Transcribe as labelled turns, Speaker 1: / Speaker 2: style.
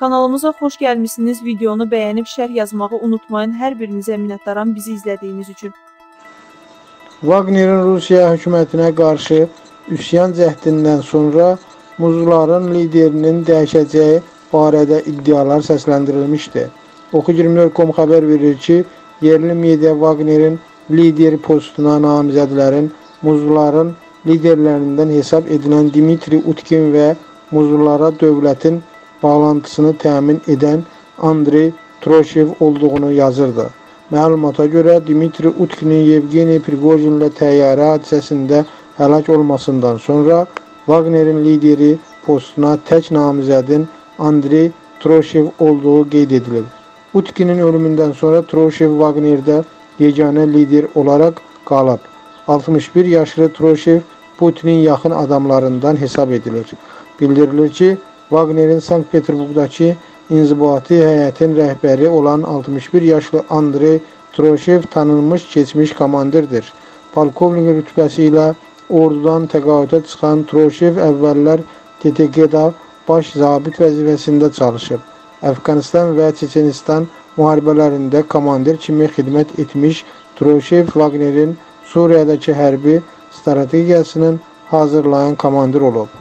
Speaker 1: Kanalımıza xoş gəlmişsiniz. Videonu bəyənib şərh yazmağı unutmayın. Hər birinizə minnətdaram bizi izlədiyiniz üçün.
Speaker 2: Wagnerin Rusiya hökumətinə qarşı üsyan cəhdindən sonra muzluların liderinin dəyişəcəyi barədə iddialar səsləndirilmişdi. Oxu24.com xəbər verir ki, yerli media Wagnerin lider postuna namizədlərin muzluların liderlərindən hesab edilən Dmitri Utkin və muzlulara dövlətin bağlantısını təmin edən Andrey Troşev olduğunu yazırdı. Məlumata görə Dmitri Utkinin Yevgeni Prigojinlə təyyarə hadisəsində həlak olmasından sonra Wagnerin lideri postuna tək namizədin Andrey Troşev olduğu qeyd edilib. Utkinin ölümündən sonra Troşev Wagnerdə yeganə lider olaraq qalıb. 61 yaşlı Troşev Putinin yaxın adamlarından hesab edilir. Bildirilir ki, Wagnerin Sankt-Peterburqdakı inzibati həyətin rəhbəri olan 61 yaşlı Andrey Troşev tanınmış keçmiş komandirdir. Polkovnik rütbəsi ilə ordudan təqaüdə çıxan Troşev əvvəllər TTK-da baş zabit vəzifəsində çalışıb. Əfqanistan və Çeçenistan müharibələrində komandir kimi xidmət etmiş Troşev Wagnerin Suriyadakı hərbi strategiyasının hazırlayan komandir olub.